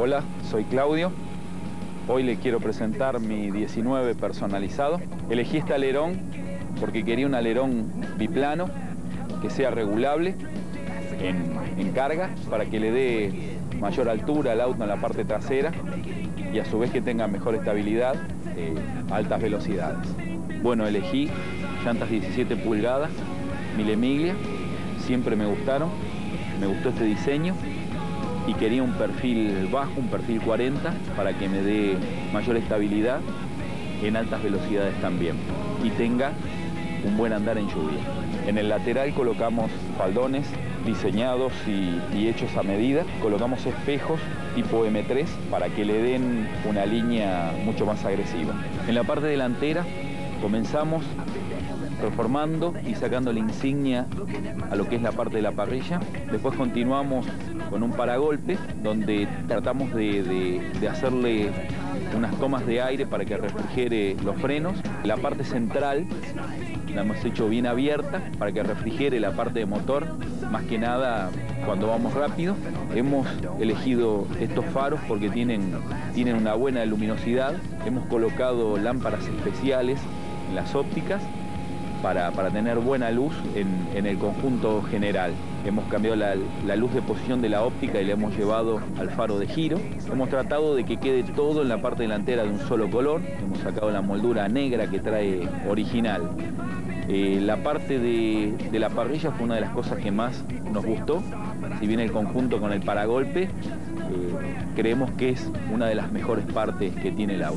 Hola, soy Claudio. Hoy les quiero presentar mi 19 personalizado. Elegí este alerón porque quería un alerón biplano que sea regulable en carga para que le dé mayor altura al auto en la parte trasera y a su vez que tenga mejor estabilidad a altas velocidades. Bueno, elegí llantas 17 pulgadas, Mille Miglia, siempre me gustaron, me gustó este diseño y quería un perfil bajo, un perfil 40, para que me dé mayor estabilidad en altas velocidades también y tenga un buen andar en lluvia. En el lateral colocamos faldones diseñados y hechos a medida. Colocamos espejos tipo M3 para que le den una línea mucho más agresiva. En la parte delantera comenzamos reformando y sacando la insignia a lo que es la parte de la parrilla. Después continuamos con un paragolpe donde tratamos de hacerle unas tomas de aire para que refrigere los frenos. La parte central la hemos hecho bien abierta para que refrigere la parte de motor, más que nada cuando vamos rápido. Hemos elegido estos faros porque tienen una buena luminosidad. Hemos colocado lámparas especiales en las ópticas para tener buena luz en el conjunto general. Hemos cambiado la luz de posición de la óptica y la hemos llevado al faro de giro. Hemos tratado de que quede todo en la parte delantera de un solo color. Hemos sacado la moldura negra que trae original. La parte de la parrilla fue una de las cosas que más nos gustó. Si bien el conjunto con el paragolpe, creemos que es una de las mejores partes que tiene el auto.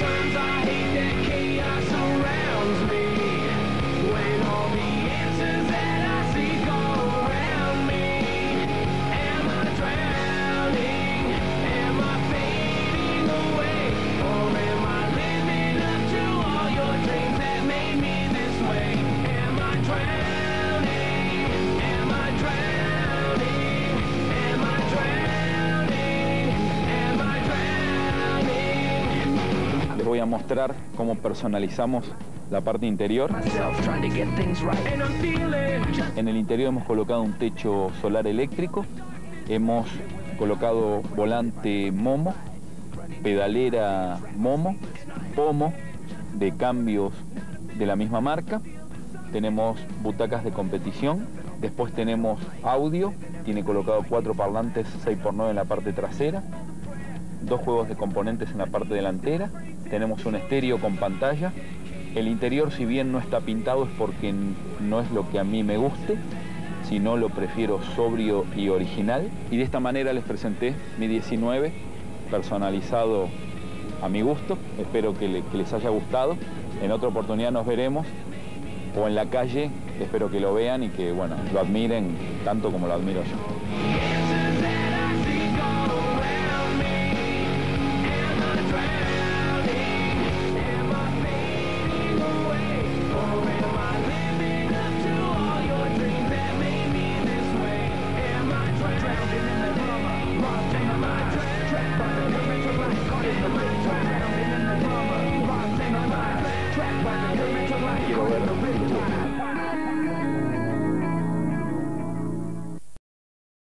Les voy a mostrar cómo personalizamos la parte interior. En el interior hemos colocado un techo solar eléctrico, hemos colocado volante Momo, pedalera Momo, pomo de cambios de la misma marca, tenemos butacas de competición, después tenemos audio, tiene colocado 4 parlantes 6x9 en la parte trasera, 2 juegos de componentes en la parte delantera, tenemos un estéreo con pantalla. El interior, si bien no está pintado, es porque no es lo que a mí me guste, sino lo prefiero sobrio y original. Y de esta manera les presenté mi 19 personalizado a mi gusto. Espero que les haya gustado. En otra oportunidad nos veremos, o en la calle, espero que lo vean y que, bueno, lo admiren tanto como lo admiro yo.